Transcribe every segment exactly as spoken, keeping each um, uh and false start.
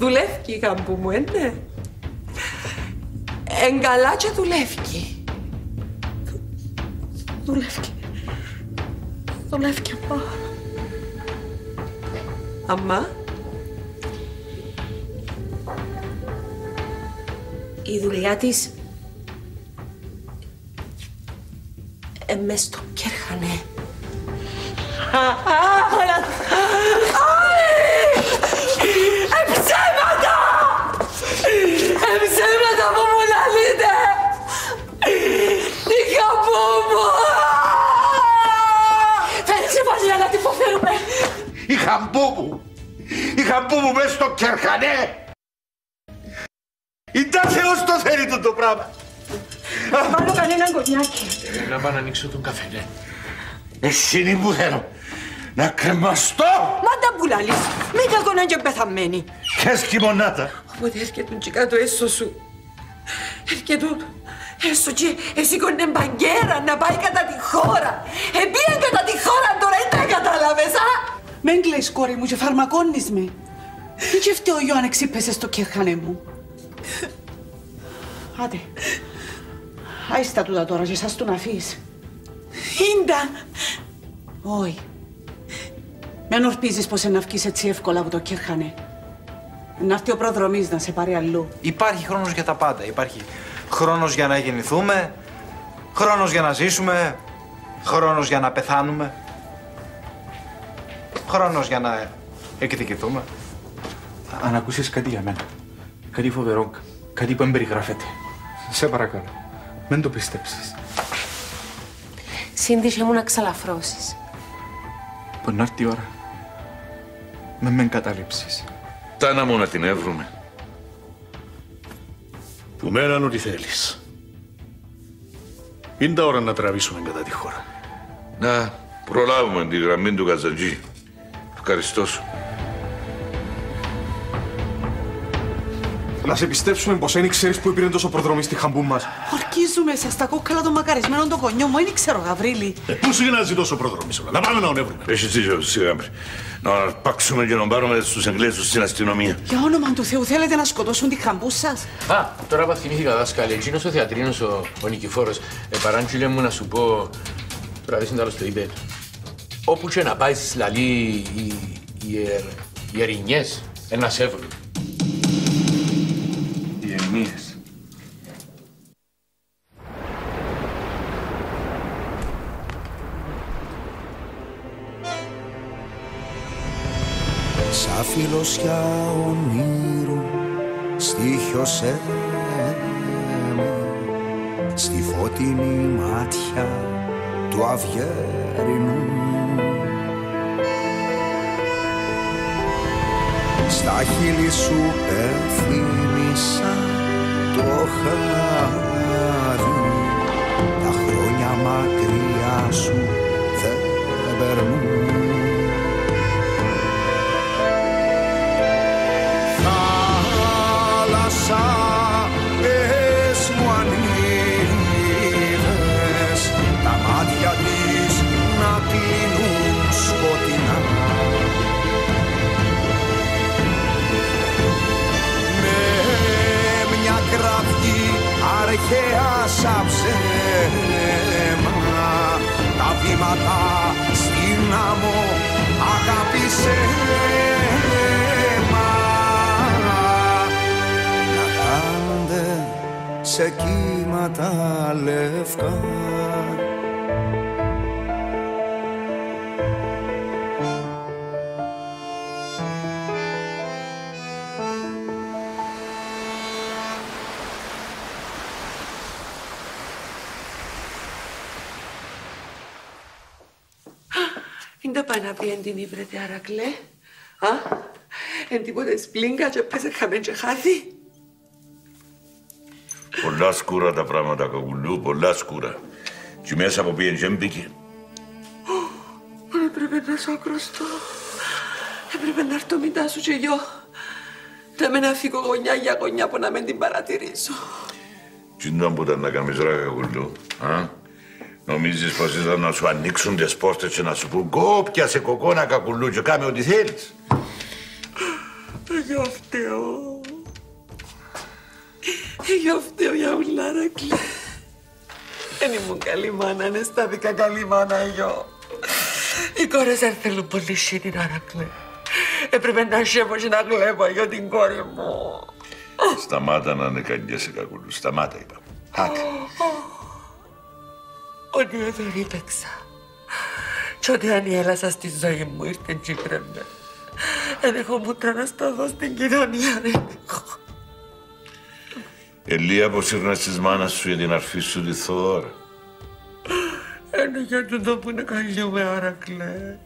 Δουλεύει η γαμπού μου, έντε. Εν καλά και δουλεύει. Δουλεύει. Δουλεύει, αμπά. Αμά. Η δουλειά της ε, μες στο κέρχανε. Εψέματα! Εψέματα που μου λαλείτε! Η γαμπού μου! Φέρεσε πάλι να την υποφέρουμε! Η γαμπού μου! Η γαμπού μου μες στο κέρχανε! Ήταν Θεός το θέλει το πράγμα! Θα βάλω κανέναν κονιάκι. Να πάω να ανοίξω τον καφέ, ναι. Εσύ είναι που θέλω. Να κρεμαστώ! Μα τα πουλάλεις. Μην κακονάν και πεθαμένη. Ποιες κοιμονάτα. Όποτε έρχεται και κάτω έσω σου. Έρχεται έσω και εσήκωνε μπαγκέρα να πάει κατά τη χώρα. Επίεν κατά τη χώρα τώρα, δεν τα κατάλαβες, α! Μεν κλαις, κόρη μου, και φαρμακώνεις με. Ή και φταίω ο αν εξήπεσες στο κερχανέ μου. Άντε. Άιστα τούτα τώρα και σας του να φύγεις. Ίντα. Όχι. Μην ορπίζεις πως να βγεις έτσι εύκολα από το κέρχανε. Να έρθει ο προδρομής να σε πάρει αλλού. Υπάρχει χρόνος για τα πάντα. Υπάρχει χρόνος για να γεννηθούμε, χρόνος για να ζήσουμε, χρόνος για να πεθάνουμε, χρόνος για να εκδικηθούμε. Αν ακούσεις κάτι για μένα, κάτι φοβερό, κάτι που δεν περιγράφεται, σε παρακαλώ, μην το πιστέψεις. Σύνδυσε μου να ξαλαφρώσεις. Που να έρθει η ώρα, με με εγκαταλείψεις. Τάνα μου να την έβρουμε. Που μέναν ό,τι θέλεις. Είναι τα ώρα να τραβήσουμε κατά τη χώρα. Να προλάβουμε τη γραμμή του Καζαντζή. Ευχαριστώ σου. Να σε πιστέψουμε πως δεν ξέρεις που έπαιρνε τόσο προδρομή στη χαμπού μας. Ορκίζουμε σε στα κόκκαλα των μακαρισμένων το κονιό μου, δεν ξέρω, Γαβρίλη. Ε, πού συγνάζει τόσο προδρομή όλα. Να πάμε να τον έβρουμε. Έχεις δίκιο, σιγά. Να αρπάξουμε και να πάρουμε στους Εγγλέζους στην αστυνομία. Για όνομα του Θεού, θέλετε να σκοτώσουν τη χαμπού σας. Α, τώρα που θυμήθηκα, δάσκαλε, εκείνος ο θεατρίνος, ο, ο Νικηφόρος, ε, παράγγειλε μου να σου πω, τώρα δεν άλλο το είπε, όπου και να πάει λαλεί οι, οι, οι ερηνιές, ένα σεύρου. Οι ερηνίες. Σαν φιλοσιά ονείρου στοίχιωσέ με στη φωτεινή μάτια του αυγέρινου. Στα χείλη σου πεθύμησα το χάδι, τα χρόνια μακριά σου δεν περνούν. Θάλασσα, πες μου αν είδες τα μάτια της να κλείνουν σκοτεινά. Με μια κραυγή αρχαία σαν ψέμα, τα βήματα στην άμμο αγάπησε. Σε κύματα λευκά. Είναι τα πάει να πει εν την ήβρετε Αρακλέ. Α, εν τίποτε σπλίγκα και πέσε χαμέν και χάθη. Πολλά σκούρα τα πράγματα, Κακουλού, πολλά σκούρα. Και μέσα από πήγαινε και μπήκε. Έπρεπε να σου ακροστώ. Έπρεπε να έρθω μητά σου και γιο. Να με να φύγω γωνιά για γωνιά που να μην την παρατηρήσω. Τι ήταν που ήταν να κάνεις ρε, Κακουλού, α? Νομίζεις πως ήταν να σου ανοίξουν τις πόρτες και να σου πούν «Κόπια σε κοκόνα, Κακουλού, και κάμε ό,τι θέλεις». Εγώ φταίω. Εγώ φταίω για ούλα, Αρακλέ. Δεν ήμουν καλή μάνα, είναι στάθηκα καλή μάνα εγώ. Οι κόρες δεν θέλουν πολύ σύνη, Αρακλέ. Έπρεπε να σέβω και να βλέπω για την κόρη μου. Σταμάτα να είναι κανιέσαι, Κακούλου. Σταμάτα, είπα. Άτε. Ότι δεν ρίπεξα. Κι ότι αν έλασα στη ζωή μου ήρθε και βρέμε. Δεν έχω μούτρα να σταθώ στην κοινωνία, δεν έχω. Ελία, πως ήρνας της μάνας σου για την αρφή σου τη Θοδώρα. Είναι για τούτο που είναι καλή με, Αρακλέ.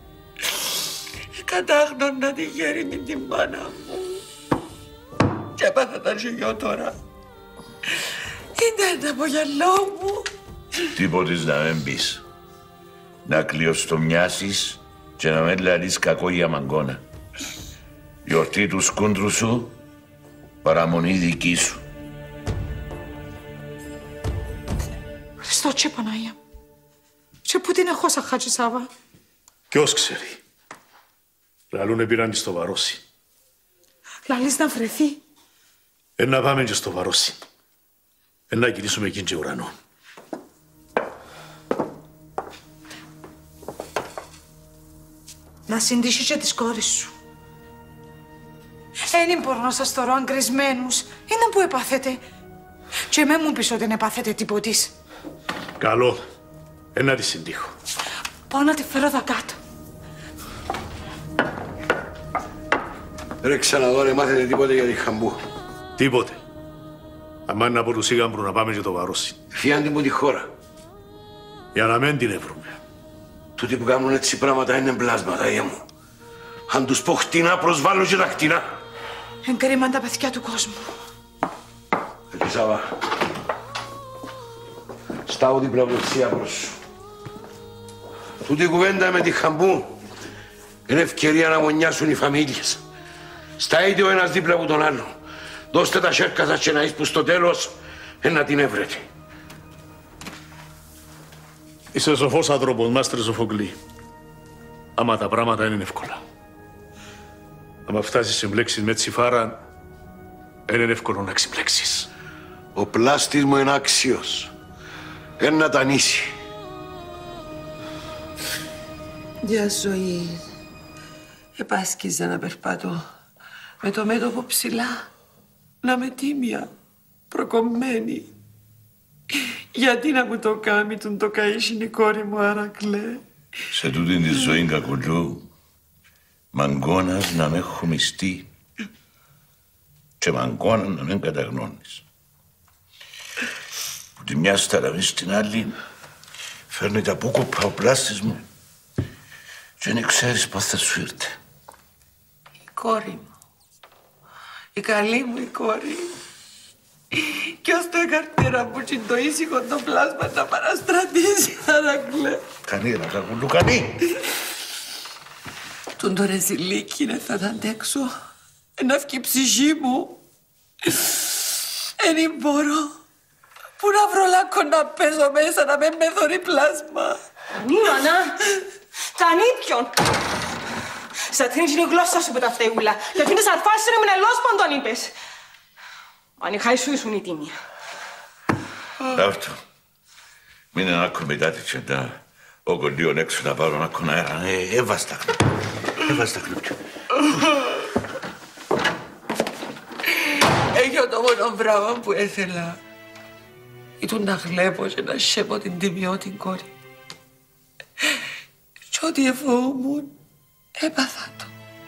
Κατάγνωνα τη χέρι με την μάνα μου. Και έπαθα τα ζυγιό τώρα. Είναι ένα απογελό μου. Τίποτης να μην πεις. Να κλειοστομιάσεις και να μην λαλείς κακό για μαγκώνα. Γιορτή του σκούντρου σου, παραμονή δική σου. Χριστό και Παναγία. Και πού την έχω σαν Χάτζη Σάβα. Ποιος ξέρει. Λαλούνε πήραν τη στο Βαρόσι. Λαλείς να βρεθεί. Ε, να πάμε και στο Βαρόσι. Ε, να κοιτήσουμε εκείνη και ουρανό. Να συντήσεις και τις κόρες σου. Δεν μπορώ να σας θωρώ αγκρισμένους. Είναι που επάθετε. Και με μου πεις ότι δεν επάθετε τίποτης. Καλό. Ε, να τη συντύχω. Πάω να τη φέρω εδώ κάτω. Ρε ξαναδώ, ρε, μάθετε τίποτε για τη Χαμπού. Τίποτε. Αμά είναι από τους Ήγαμπρου να πάμε και το Βαρόσι. Φιάντε μου τη χώρα. Για να μην την έβρουμε. Τούτοι που κάνουν έτσι πράγματα είναι μπλάσματα, γεια μου. Αν τους πω χτινά, προσβάλλω και τα χτινά. Εγκρίμαν τα παιδιά του κόσμου. Ελισάβα, στάω την πλαυλευσία προς σου. Τούτη η κουβέντα με τη Χαμπού είναι ευκαιρία να μονιάσουν οι φαμίλιες. Σταείτε ο ένας δίπλα από τον άλλο. Δώστε τα σέρκα σας και να εις που στο τέλος να την έβρετε. Είσαι σοφός άνθρωπος, μάστρε Σοφοκλή. Άμα τα πράγματα είναι εύκολα. Άμα φτάσεις σε μπλέξεις με τσιφάρα, δεν είναι εύκολο να ξυπλέξεις. Ο πλάστης μου είναι άξιος. Ένα τα νήσει. Για ζωή. Επάσκηζα να περπάτω με το μέτωπο ψηλά. Να με τίμια, προκομμένη. Γιατί να μου το κάνει τον το καΐσιν η κόρη μου, Αρακλέ. Σε τούτην τη ζωή, Κακουλού, μαγκώνας να με χωμιστεί και μαγκώνα να μην καταγνώνεις. Που τη μια σταραμή στην άλλη φέρνει τα πούκοπα ο πλάστης μου και δεν ξέρεις πώς θα σου ήρθε. Η κόρη μου. Η καλή μου η κόρη. Κι ως το καρτέρα που είναι το ήσυχο το πλάσμα να παραστρατήσει, Αρακλέ. Κανεί, ρε Κακουλού, κανεί. Τον το ρεζιλίκι είναι θα τα αντέξω. Να βγει η ψυχή μου. Εν μπορώ. Πού να βρω λάκκο να παίζω μέσα να με με θωρεί πλάσμα. Κανεί, μανά. Κανεί ποιον. Στα τρίνει είναι η γλώσσα σου που τα φταίουλα. Γιατί είναι σαν φάση είναι μνελός που αν τον είπες. Αν είχα σου ήσουν η τίμια. Αυτό. Μην είναι άκου μετά τη τσεντά. Ο κοντίον έξω να πάρω να κον αέρα. Ε, έβασαι τα χνούπια. Έβασαι τα χνούπια. Έγινε το μόνο πράγμα που έθελα. Ήταν να γλέπω και να σέβω την τιμιότην κόρη. Κι ό,τι εφοβούμουν, έπαθα το.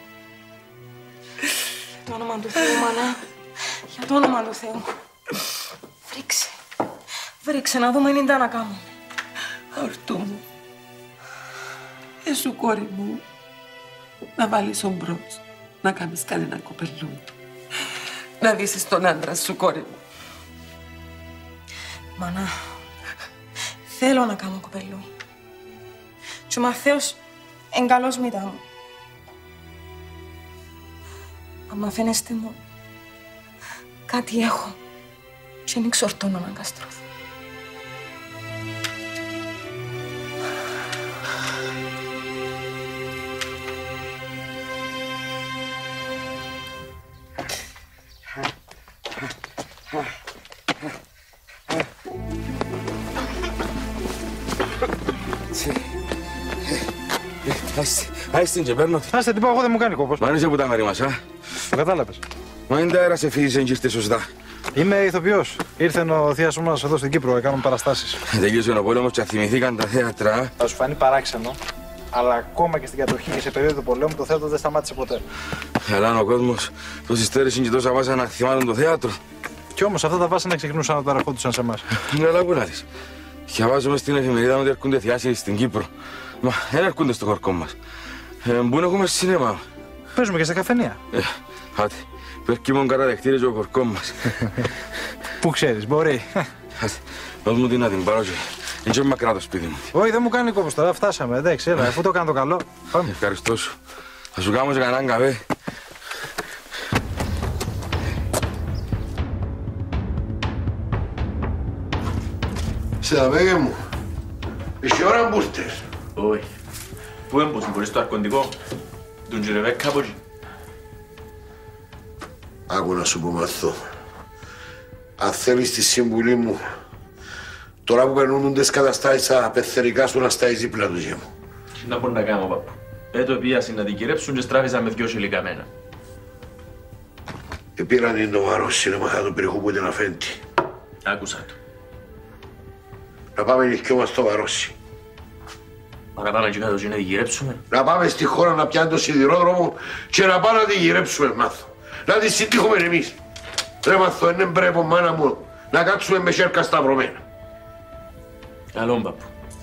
Για το όνομα του Θεού, μάνα. Για το όνομα του Θεού. Βρήξε. Βρήξε να δούμε αν είναι να κάνουμε. Ορτού μου. Εσού κόρη μου. Να βάλεις ομπρός. Να κάνεις κανένα κοπελού. Να δύσεις τον άντρα σου, κόρη μου. Μανά, θέλω να κάνω κοπελού. Και ο Μαθαίος είναι καλός μητά μου. Αμα φαίνεστε μου, κάτι έχω και δεν εξορτώνω να καστρώθω. άιστη και παίρνω τη. Άστε την πάω, εγώ δεν μου κάνει κόπος. Μα είσαι που τα μέρη μας, α. Το κατάλαβες. Μα είναι τα αέρα σε φύγησε και ήρθε σωστά. Είμαι ηθοποιός. Ήρθε ο θείας μας εδώ στην Κύπρο, έκαναν παραστάσεις. Τελείωσε ο πόλεμος και θυμηθήκαν τα θέατρα. Θα σου φανεί παράξενο, αλλά ακόμα και στην κατοχή και σε περίοδο πολέμου το θέατρο δεν σταμάτησε ποτέ. Αλλά ο κόσμος τόση στέρηση και τόσα βάζα να θυμάτων το θέατρο. Κι όμως αυτά τα βάσανα ξεχνούσαν όταν ερχόντουσαν σε εμάς. Ναι, αλλά πού να δεις. Διαβάζουμε στην εφημερίδα ότι έρχονται θειάσιοι στην Κύπρο. Μα δεν έρχονται στο χωρκό μας. Ε, πού να έχουμε σινέμα. Παίζουμε και στα καφενεία. Ε, άτε, περκίμον καταδεχτήρες ο χωρκό μας. Πού ξέρεις, μπορεί. Άτε, δώσ' μου την να την πάρω και είναι και μακρά το σπίτι μου. Όχι, δεν μου κάνει κόπος τώρα, φτάσαμε. Εντάξει, έλα, αφού το κάνω το καλό. Πάμε. Ευχαριστώ σου. Θα σου κάνω και κανέναν καφέ. Σε δαμέγε μου, είσαι ώρα που ήρθες. Όχι. Πού έμπως, μπορείς το αρκοντικό. Τον Τζερεβέκ από εκεί. Άκου να σου πω μαθώ. Αν θέλεις τη συμβουλή μου, τώρα που περνούν τις καταστάσεις απεθερικά σου να στάεις δίπλα του γε μου. Τι να μπορώ να κάνω, παππού. Έτω πήγασαν να την κυρέψουν και στράφησαν με δυο χιλικαμένα. Επήραν την το βαρός να μάθα τον περιχού που ήταν αφέντη. Άκουσα το. Να πάμε νυχκιό μας στο βαρόσι. Μα να πάμε και κάτω και να την γυρέψουμε. Να πάμε στη χώρα να πιάνει το σιδηρόδρομο και να πάμε να την γυρέψουμε, μάθω. Να την συντύχουμε εμείς. Ρε μάθω, δεν πρέπει μάνα μου να κάτσουμε με σέρκα σταυρωμένα. Καλό, παππού.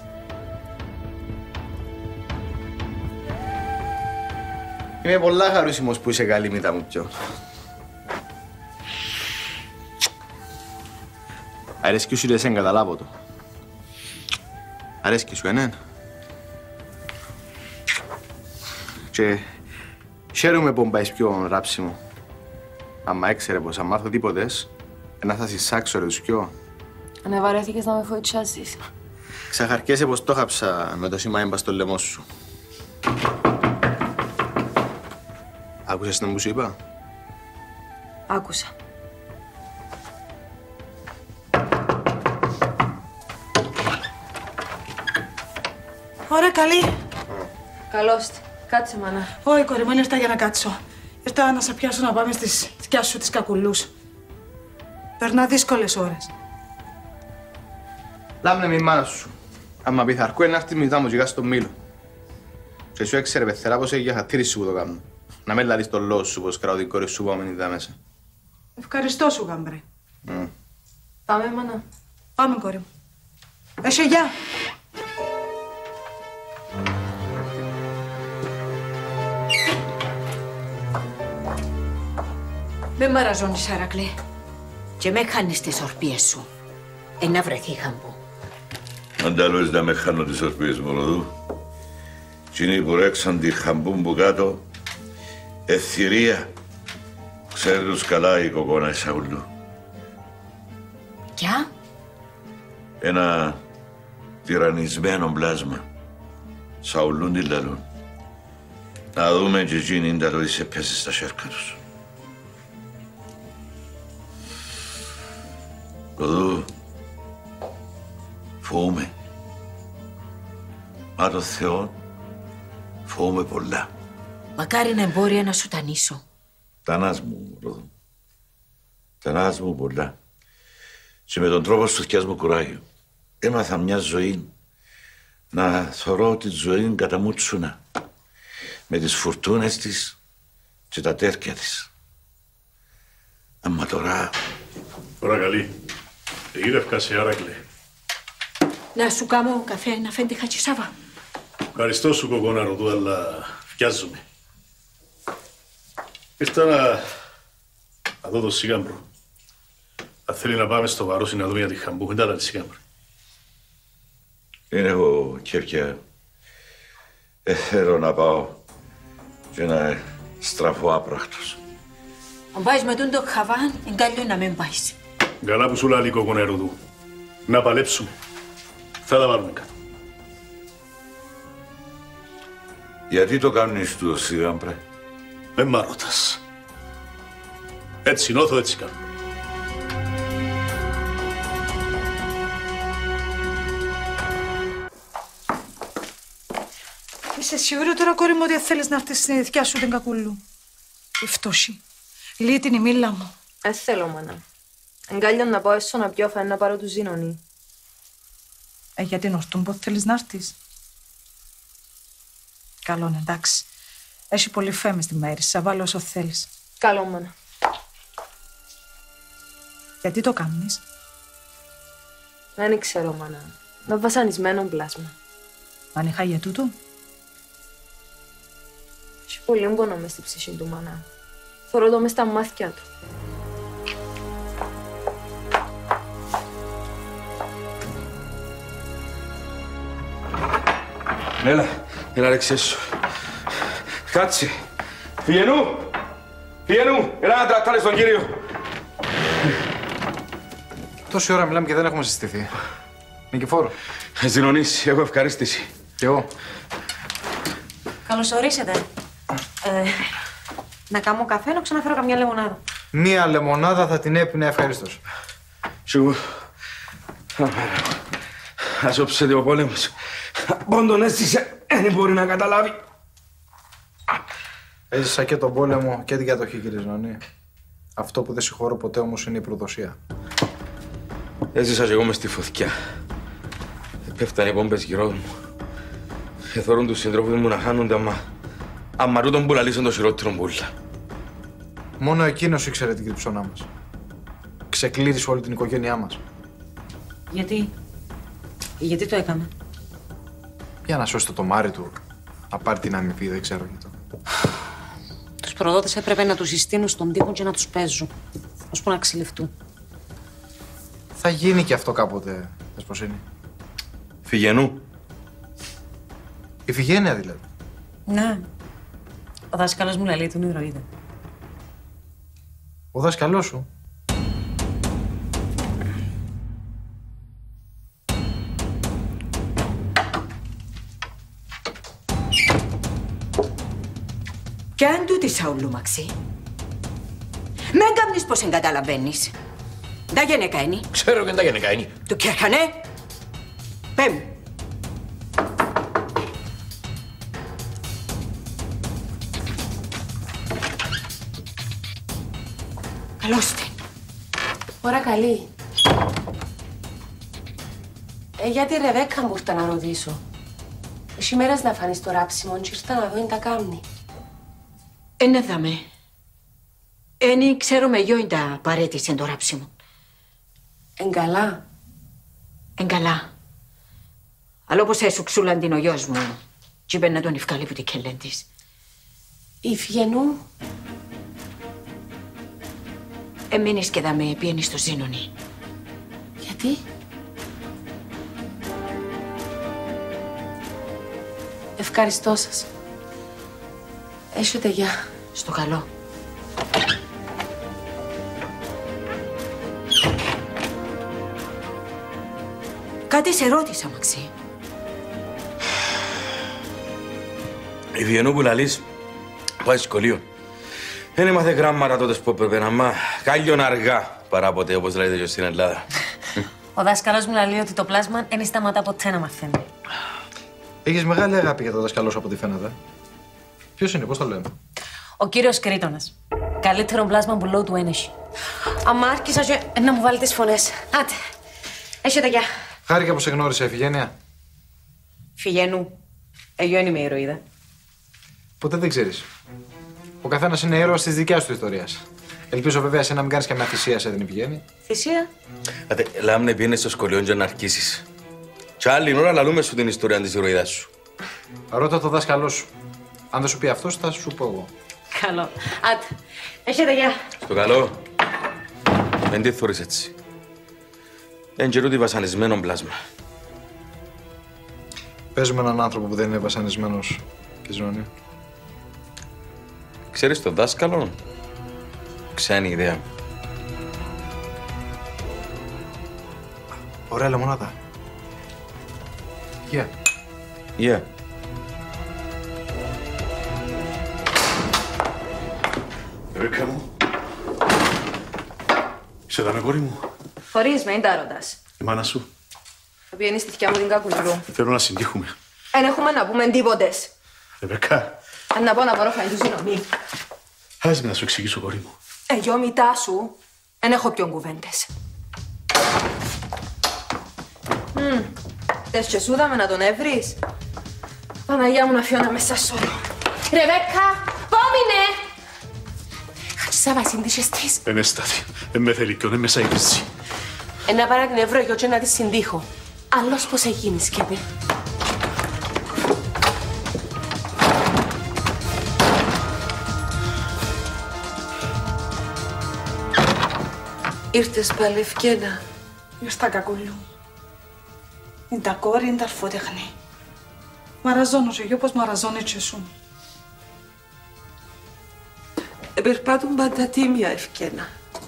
Είμαι πολλά χαρούσιμος που είσαι καλή μήτα μου πιο. Αρέσκει σου δεν καταλάβω το. Αρέσκει σου, ενέν. Και χαίρομαι που μπάεις πιο ράψιμο. Άμα έξερε πως αν μάθω τίποτες, να θα συσάξω ρε τους πιο. Ανεβαρέθηκες να με φοητσάσεις. Ξαχαρκέσαι πως το χάψα με το σήμα έμπα στο λαιμό σου. Άκουσες την που σου είπα? Άκουσα. Ωραία, καλή. Καλώς. Κάτσε, μάνα. Όχι, κόρη μου, δεν ήρθα για να κάτσω. Ήρθα να σε πιάσω να πάμε στις σκιάς σου τις κακουλούς. Περνά δύσκολες ώρες. Λάμνε με η μάνα σου. Άμα πιθαρκού είναι να έρθεις μητά μου και στο μήλο. Και σου έξερε πεθερά πως έχει για χατήρηση που το κάνω. Να μην λάδεις τον λόγο σου πως κράω την κόρη σου που άμενη δά μέσα. Ευχαριστώ σου, γαμπρέ. Mm. Πάμε, μάνα. Πάμε, κόρη μου. Εσύ, γεια. Με μαραζώνεις, Αρακλή. Και με χάνεις τις ορπίες σου. Ε, να βρεθεί χαμπού. Αντάλλως να με χάνω τις ορπίες μου, ροδού. Κι είναι που ρέξαν τη χαμπούν που κάτω, ευθυρία. Ξέρει τους καλά η κοκόνα η Σαουλού. Κιά? Ένα τυραννισμένο πλάσμα. Σαουλούν τη λαλούν. Να δούμε και εκείνη είναι τα λόγια σε πέσει στα σέρκα τους. Ροδού, φοβούμαι. Μα το Θεό, φοβούμαι πολλά. Μακάρι να εμπόρια να σου τανίσω. Τανάς μου, Ροδού. Τανάς μου πολλά. Και με τον τρόπο σου φτιάς μου κουράγιο. Έμαθα μια ζωή να θωρώ τη ζωή κατά μουτσούνα. Με τις φουρτούνες της και τα τέρκια της. Αμα τώρα... Τώρα καλή. Εγύρευκα σε Άρακλε. Να σου κάνω καφέ, να φέντε χατσισάβα. Ευχαριστώ σου, κοκόνα Ροδού, αλλά βιάζομαι. Ήρθα να... να δω το Σίγαμπρο. Αν θέλει να πάμε στο Βαρόσι να δούμε για τη Χαμπού, δεν τα τη Σίγαμπρο. Είναι εγώ, Κέρκια. Ε, θέλω να πάω και να στραφώ άπρακτος. Αν πάεις με τον το χαβάν, είναι καλό να μην πάεις. Καλά που σου λέει κοκόνα Ροδού. Να παλέψουμε. Θα τα βάλουμε κάτω. Γιατί το κάνεις του, Σίγαμπρε? Με μ' ρωτάς. Έτσι νιώθω, έτσι κάνω. Είσαι σίγουρη τώρα, κόρη μου, ότι θέλεις να έρθεις στην ειδικιά σου την κακούλου? Η φτώση. Λύει την η μίλα μου. Δεν θέλω, μάνα. Εγκάλλιον να πάω έσω να πιω φαίνει να πάρω του Ζήνωνη. Ε, για την ορτούν πότε θέλεις να έρθεις? Καλό, εντάξει. Έχει πολύ φέμη στη μέρη, θα βάλω όσο θέλεις. Καλό, μάνα. Γιατί το κάνεις? Δεν ξέρω, μάνα. Με βασανισμένο πλάσμα. Αν είχα για τούτο? Έχει πολύ πόνο μες στη ψυχή του, μάνα. Θωρώ το μες στα μάτια του. Έλα, έλα ρε ξέσου. Κάτσε. Φυγενού. Φυγενού. Έλα να τρακτάρεις τον κύριο. Τόση ώρα μιλάμε και δεν έχουμε συστηθεί. Νικηφόρο. Ζηνονής, έχω ευχαρίστηση. Κι εγώ. Καλώς ορίσατε. Ε, να κάνω καφέ, να ξαναφέρω καμιά λεμονάδα. Μία λεμονάδα θα την έπινε ευχαρίστως. Σίγουρα. Ας όψεται ο πόλεμος. Πόντον έστησε, δεν μπορεί να καταλάβει. Έζησα και τον πόλεμο και την κατοχή, κύριε Ζηνονή. Αυτό που δεν συγχωρώ ποτέ όμως είναι η προδοσία. Έζησα και εγώ μες στη φωτιά. Πέφτανε οι πόμπες γύρω μου. Εθώρουν τους συντρόφους μου να χάνονται, άμα... άμα ρούτον που λαλήσουν το χειρότερο μπούλα. Μόνο εκείνος ήξερε την κρυψώνα μας. Ξεκλήρισε όλη την οικογένειά μας. Γιατί? Γιατί το έκαμε? Για να σώσει το τομάρι του, να πάρει την αμοιβή, δεν ξέρω γιατί. Τους προδότες έπρεπε να τους συστήνουν στον τοίχο και να τους παίζουν, ώσπου να ξυλιφτούν. Θα γίνει και αυτό κάποτε, Δεσποσίνη. Φυγενού. Ιφηγένεια δηλαδή. Ναι. Ο δάσκαλος μου λέει τον ηρωίδα. Ο δάσκαλός σου. Κι αν τούτη Σαούλου Μαξί. Μεν κάμνεις πως εγκαταλαβαίνεις. Τα γενικά είναι. Ξέρω και τα γενικά είναι. Του κέρχανε. Πέμ. Καλώστε. Ώρα καλή. Ε, για τη Ρεβέκα μου ήρθα να ρωτήσω. Εσύ μέρας να φανείς το ράψιμο και ήρθα να δω αν τα κάμνει. Ένα δάμε. Ένι ξέρουμε γιο είναι τα παρέτησε το ράψιμο. Εν καλά. Εν καλά. Αλλά όπως έσουξούλαν την ο γιος μου και είπε να τον ευκάλει που την κελέν της. Η Φυγενού. Εμείνεις και δάμε πιένεις στο Ζήνωνη. Γιατί? Ευχαριστώ σας. Έχετε γεια. Στο καλό. Κάτι σε ρώτησα, Μαξί. Η Φυγενού που λαλείς πάει σχολείο. Δεν έμαθε γράμματα τότε που έπρεπε να μάθει. Κάλλιον αργά παρά ποτέ, όπως λέτε και στην Ελλάδα. Ο δάσκαλος μου λέει ότι το πλάσμα δεν σταματά ποτέ να μαθαίνει. Έχεις μεγάλη αγάπη για το δάσκαλό σου από ό,τι φαίνεται. Ποιος είναι, πώς το λένε? Ο κύριος Κρήτονας. Καλύτερο πλάσμα που λέω του ένεχει. Αμα άρχισα και να μου βάλει τις φωνές. Άτε. Έχετε γεια. Χάρηκα που σε γνώρισα, Ιφηγένεια. Φυγενού. Εγώ είμαι η ηρωίδα. Ποτέ δεν ξέρεις. Ο καθένας είναι ήρωας της δικιάς του ιστορίας. Ελπίζω βέβαια εσύ να μην κάνεις καμιά θυσία σε την Ιφηγένεια. Θυσία. Άτε, λάμνε πήγαινε στο σχολείο για να αρκίσεις. Κι άλλη ώρα λαλούμε σου την ιστορία της ηρωίδας σου. Ρώτα το δάσκαλό σου. Αν δεν σου πει αυτός, θα σου πω εγώ. Καλό. Άτε. Έχετε γεια. Στο καλό. Δεν τι θωρείς έτσι. Εν καιρούτη βασανισμένο πλάσμα. Πες με έναν άνθρωπο που δεν είναι βασανισμένος και ζώνη. Ξέρεις τον δάσκαλο? Ξένη ιδέα. Ωραία λεμονάδα. Γεια. Γεια. Ρεβέκα μου. Είσαι εδώ με κόρη μου. Χωρίς με, είναι τα ρωτάς. Η μάνα σου. Θα πιένει στη θκιά μου την κακουλού. Θέλω να συντύχουμε. Εν έχουμε να πούμε τίποτες. Ρεβεκά. Αν να πω να πάρω φαΐ του συγγνώμη. Άσε με να σου εξηγήσω, κόρη μου. Ε, γιο μητά σου, δεν έχω ποιον κουβέντες. Μμμ, θες και σου δάμε να τον έβρεις. Παναγιά μου να φύγω να μέσα σου. Ρεβέκα, πόμινε! Χατσάβα, σύντυχες της. Εν έσταθη. Εν με θέλει κι ον, εν με σαΐδεσαι. Ε, να πάρω την ευρώ γιο και να τη συντύχω. Άλλος πώς έγινε, σκέπη. Ήρθες πάλι, Ευκένα. Ήρθα, κακούλου. Είναι τα κόρη, είναι τα αρφότεχνη. Μαραζώνω και εγώ πως μαραζώνει και σου. Περπάτουν πάντα τίμια, Ευκένα.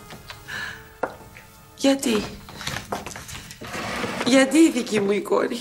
Γιατί. Γιατί η δική μου η κόρη.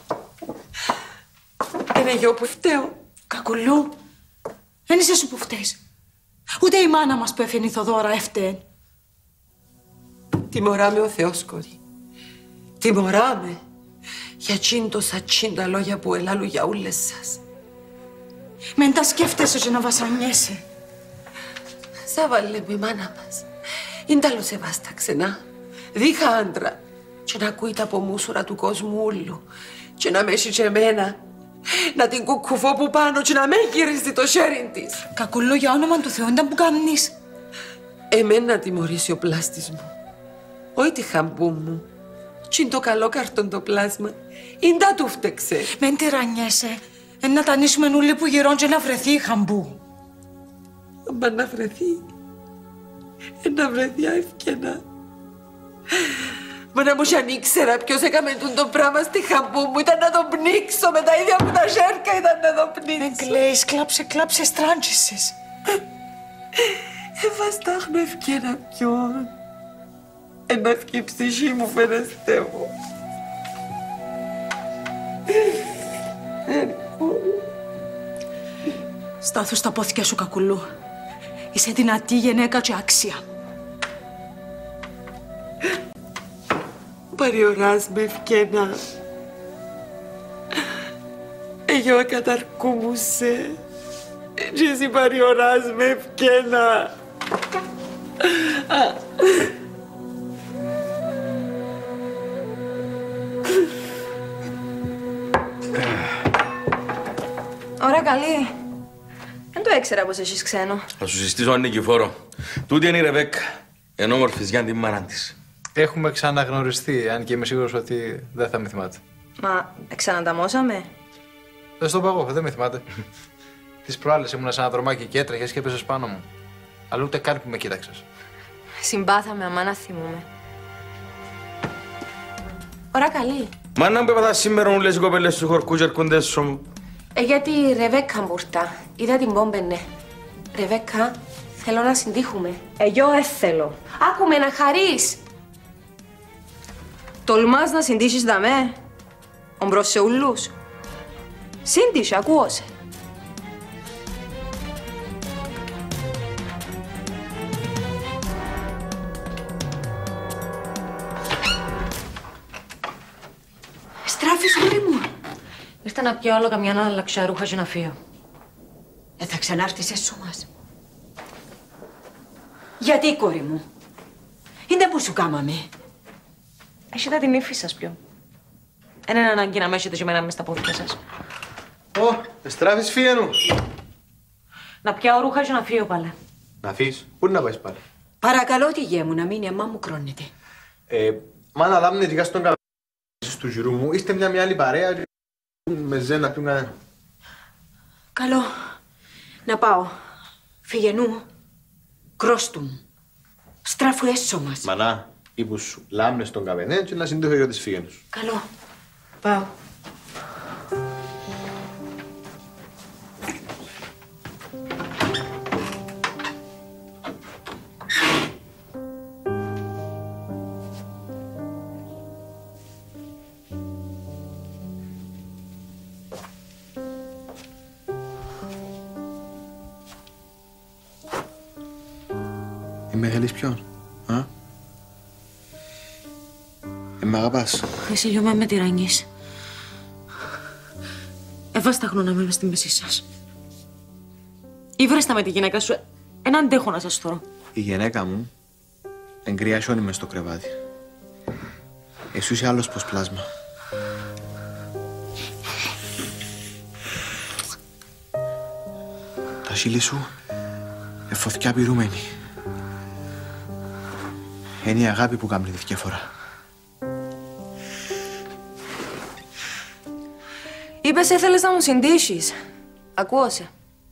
Είναι εγώ που φταίω. Κακουλού, δεν είσαι σου που φταίς. Ούτε η μάνα μας που έφερε η Θοδώρα έφταιν. Τιμωράμε ο Θεός, κόρη. Τιμωράμε. Για τσίντοσα τσίντα λόγια που ελάλου για ούλες σας. Μεν τα σκέφτεσαι και να βασανιέσαι. Σάβαλε με η μάνα μας. Είναι τα λοσεβάστα ξενά. Δίχα άντρα. Και να ακούει τα πομούσουρα του κόσμου ούλου. Και να με έχει και εμένα. Να την κουκουφώ που πάνω και να με γυρίζει το χέρι της. Κακουλό, για όνομα του Θεού ήταν που κάνεις. Εμένα να τιμωρήσει ο πλάστης μου. Όχι τη χαμπού μου. Τι είναι το καλό καρτον το πλάσμα. Είναι τα του φταίξε. Μεν τυραννιέσαι. Εν να τανίσουμε νουλί που γυρών και να βρεθεί η χαμπού. Μα να βρεθεί. Ε, να βρεθεί Ευκένα. Μα να μου κι αν ήξερα ποιος έκαμε το πράγμα στη χαμπού μου, ήταν να τον πνίξω με τα ίδια μου τα σέρκα, ήταν να τον πνίξω. Δεν κλαίεις, κλάψε, κλάψε, στράντζησες. Ε, βαστάχνω Ευκένα ποιον. Ένα ευκή ψυχή μου φερεστεύω. Στάθου στα πόθηκια σου, κακουλού. Είσαι δυνατή γυναίκα και άξια. Παριοράς με Ευκένα. Εγώ ακαταρκούμουσε. Και εσύ παριοράς με Ευκένα. Ωραία, καλή. Δεν το έξερα πως έχεις ξένο. Θα σου συστήσω έναν Νικηφόρο. Τούτη είναι η Ρεβέκα. Εν όμορφης για την μάνα της. Έχουμε ξαναγνωριστεί, αν και είμαι σίγουρος ότι δεν θα με θυμάται. Μα ξανανταμώσαμε. Δεν στο παγώ, δεν με θυμάται. Τις προάλλες ήμουνα σε ένα δρομάκι και έτρεχες και έπεσες πάνω μου. Αλλά ούτε καν που με κοίταξες. Συμπάθαμε, αμά να θυμούμε. Ωραία, καλή. Μάνα μου έπαθα σήμερα μου λες οι κοπέλες του χορκού και έρχονται σου. Ε, γιατί η Ρεβέκα μπουρτά. Είδα την πόμπαινε. Ρεβέκα, θέλω να συντύχουμε. Εγώ έθελω. Άκουμε να χαρείς. Τολμάς να συντύσεις δαμέ. Ομπρός σε ούλους. Σύντυσε, ακούω σε. Στράφεις, μωρή μου. Ήρθα να πιω άλλο καμιά να αλλάξω ρούχα και να φύγω. Ε, θα ξανάρθεις έσω μας. Γιατί, κόρη μου. Είναι που σου κάμαμε. Έχετε την ύφη σας πιο. Δεν είναι ανάγκη να με έχετε και εμένα μες στα πόδια σας. Ω, εστράφεις φύγε μου. Να πιάω ρούχα και να φύγω πάλι. Να φύγεις, πού να πάεις πάλι. Παρακαλώ τη γέ μου να μείνει, αμά μου κρώνεται. Ε, μα να λάμνε δικά στον καλό του γυρού μου, είστε μια μια άλλη παρέα με ζένα ποιον κανένα. Καλό. Να πάω. Φυγενού. Κρόστου μου. Στράφου έσω μας. Μανά, είπου σου λάμνες στον καβενέ και να συντύχω για τις φύγενους. Καλό. Πάω. Είμαι θέλεις ποιον, α? Ε, μ' αγαπάς. Εσύ γιο με τυραννείς. Εβάσταχνο να είμαι μες στη μέση σας. Ήβρεστα με τη γυναίκα σου. Εν αντέχω να σας θωρώ. Η γυναίκα μου εγκριασιώνει μες στο κρεβάτι. Εσύ είσαι άλλος πως πλάσμα. Τα χείλη σου εφοθκιά πυρούμενη. Είναι η αγάπη που κάνει τη διαφορά. Είπες έθελες να μου συντήσεις. Ακούω σε.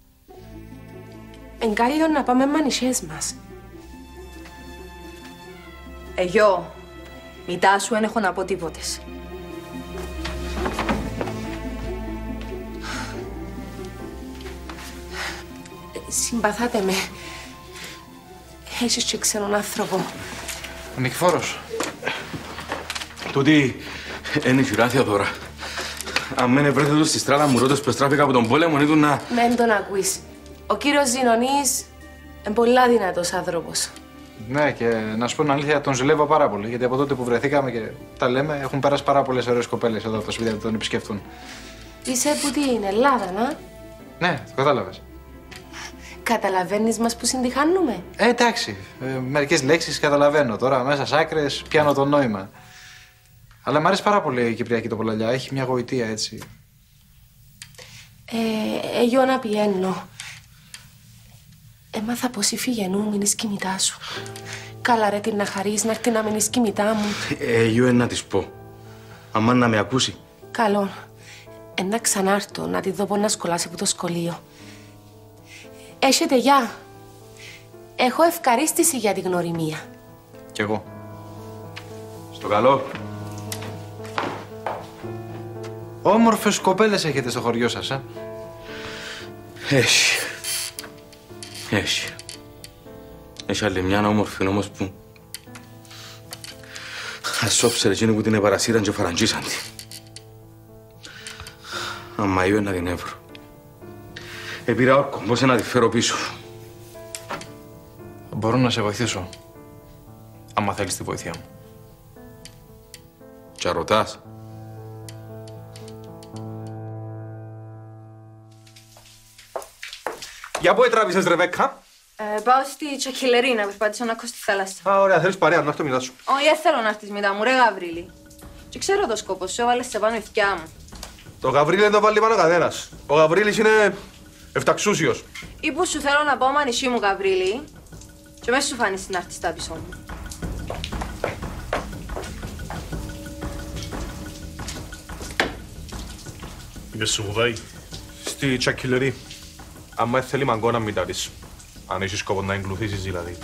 Εν κάλλιο να πάμε μανισές μας. Εγώ, μητά σου εν έχω να πω τίποτες. Συμπαθάτε με. Έχεις και ξένον άνθρωπο. Ο Νικηφόρος. Τούτη είναι η Θεοδώρα τώρα. Αν μένε βρέθε του στη στράτα μου ρώτες που εστράφηκα από τον πόλεμο, ήταν να... Μεν τον ακούεις. Ο κύριος Ζηνονής είναι πολλά δυνατός άνθρωπος. Ναι, και να σου πω την αλήθεια, τον ζηλεύω πάρα πολύ. Γιατί από τότε που βρεθήκαμε και τα λέμε, έχουν περάσει πάρα πολλές ωραίες κοπέλες εδώ από το σπίτι που τον επισκεφτούν. Είσαι που τι είναι, Ελλάδα, να. Ναι, το κατάλαβες. Καταλαβαίνεις μας που συντυχάνουμε. Ε, εντάξει. Ε, μερικές λέξεις καταλαβαίνω. Τώρα μέσα σ' άκρες πιάνω το νόημα. Αλλά μου αρέσει πάρα πολύ η Κυπριακή τοπολαλιά. Έχει μια γοητεία έτσι. Ε, εγώ να πιένω. Έμαθα πως η φυγενού μείνεις κινητά σου. Καλά ρε την να χαρείς, να έρθει να μείνεις κινητά μου. Ε, εγώ να της πω. Αμάν να με ακούσει. Καλό. Ε, να ξανάρθω, να τη δω πως να σκολάσει από το σχολείο. Έχετε γεια. Έχω ευχαρίστηση για τη γνωριμία. Κι εγώ. Στο καλό. Όμορφες κοπέλες έχετε στο χωριό σας, ε. Έχει. Έχει. Έχει άλλη μια όμορφη όμως που... Ασόψε εκείνοι που την επαρασύραν και φαραντζήσαν τη. Αμα είμαι να την έβρω. Επήρα όρκο, πώς να τη φέρω πίσω. Μπορώ να σε βοηθήσω. Άμα θέλεις τη βοήθεια μου. Και ρωτάς. Για πού τράβησες, Ρεβέκκα? Ε, πάω στη Τσακιλερή να περπατήσω να ακούω στη θάλασσα. Α, ωραία, θέλεις παρέα, να έρθω μετά σου. Όχι, δεν θέλω να έρθεις μετά μου, ρε Γαβρίλη. Και ξέρω το σκόπο σου, έβαλες σε πάνω η θκιά μου. Το Γαβρίλη δεν το βάλει πάνω κανένας. Ο Γαβρίλης είναι εφταξούσιος. Ή που σου θέλω να πάω μανισί μου, Γαβρίλη, και μέσα σου φάνεις να έρθεις στα πίσω μου. Είπες σου που πάει. Στη Τσακιλερή. Άμα θέλει μαγκώνα μην τα δεις. Αν έχεις σκοπό να εγκλωθήσεις δηλαδή.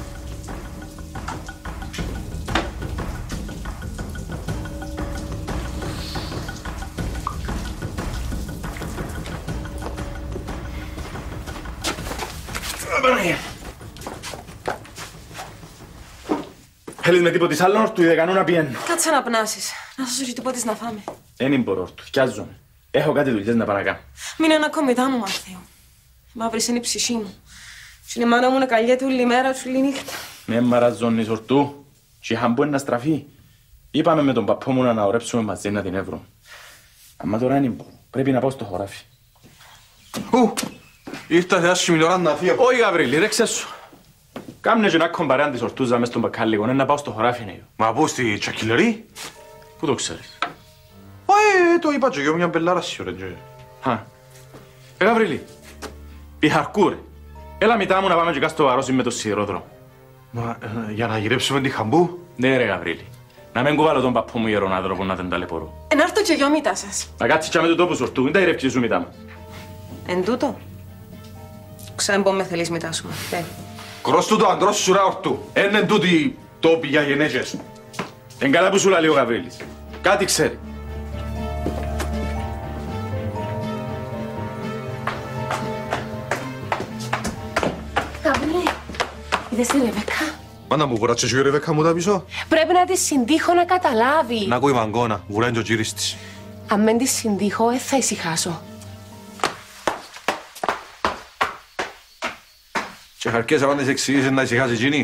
Θέλεις με τίποτης άλλον όρτου ή δεν κάνω να πιένω. Κάτσε να πνάσεις. Να σας ρίχνει τίποτης να φάμε. Δεν μπορώ όρτου, θκιάζομαι. Έχω κάτι δουλειές να πάω να κάνω. Μην είναι ακόμη μου, Μαρθέο. Μαύρης είναι η ψυχή μου. Στην μάνα μου να καλιέται όλη μέρα, όλη νύχτα. Με μαραζώνεις ορτού. Και είχαν που να στραφεί. Είπαμε με τον παππού μου να αναωρέψουμε μαζί να την έβρω. Αμα τώρα δεν μπορώ. Πρέπει να πάω στο χωράφι. Ου, ήρθα σε άσχημη ώρα να φύγω. Όχι, Γαβρίλη, ρε ξέσου. Κάμνε και να κομπαρέαν τις ορτούζα μες στον μπακάλικο, να πάω στο χωράφι είναι. Μα πού στη Τσακιλερή? Πού το ξέρεις? Ε, το είπα και εγώ μια μπελάρα σιωρέ. Χα. Ε, Γαβρίλη, πιχαρκού ρε. Έλα μητά μου να πάμε και κάτω στο βαρόσι με το σιδηρόδρομο. Μα ε, για να γυρέψουμε τη χαμπού? Ναι ρε Γαβρίλη. Να μην κουβάλω τον παππού μου γερονάδροπο να δεν ταλαιπωρώ. Εν άρθω και εγώ μητά σας. Να κάτσεις και με το τόπο σου ορτού, μην τα ηρεύξεις σου μητά μου. Εν τούτο. Ξέμπω με θέλεις μητά σου. Ναι. Κρόστου το αντρός σου ρε ορτού. Εν εν τούτη τόποι για γενέκες. Εν καλά που σου λέει ο Γαβρίλης. Κάτι ξέρει. Γαβρίλη, είδες τη Ρεβέκκα? Μα να μου βουράτσες η Ρεβέκκα μου τα πίσω. Πρέπει να τη συντύχω να καταλάβει. Να ακούει μαγκώνα, βουράνε και ο κύρις της. Αν δεν τη συντύχω, δεν θα ησυχάσω. Και χαρκές αν τις εξηγήσεις να ησυχάσει εκείνη.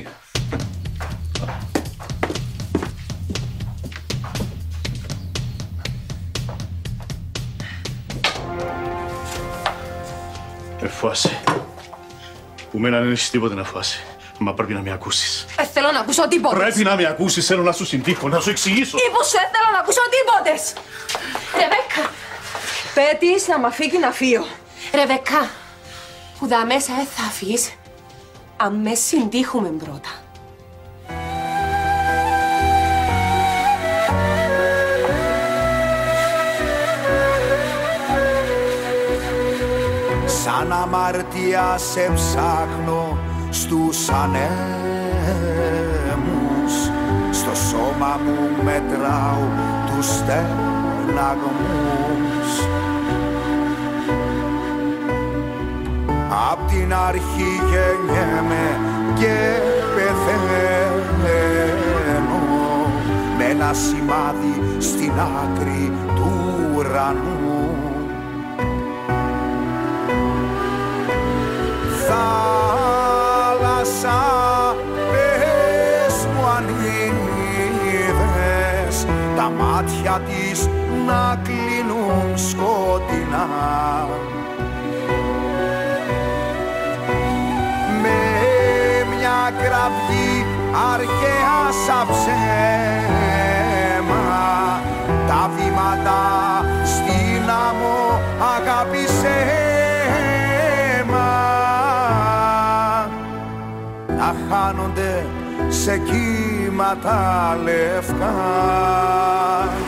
Εφώσε. Που μένα δεν έχεις τίποτε να φάσει. Μα πρέπει να με ακούσεις. Ε, θέλω να ακούσω τίποτε. Πρέπει να με ακούσεις, θέλω να σου συντύχω, να σου εξηγήσω. Είπω σου, ε, θέλω να ακούσω τίποτε. Ρεβέκα. Πέτεις να μ' αφήγει να φύγω. Ρεβέκα, που δα μέσα ε, θα φύγεις. Αν με συντύχουμε πρώτα. Σαν αμαρτία σε ψάχνω στους ανέμους, στο σώμα μου μετράω τους στεναγμούς. Απ' την αρχή γεννιέμαι και πεθαίνω με ένα σημάδι στην άκρη του ουρανού. Θάλασσα, πες μου αν είδες τα μάτια της να κλείνουν σκοτεινά, με μια κραυγή αρχαία σαν ψέμα τα βήματα στην άμμο αγάπησέ να χάνονται σε κύματα λευκά.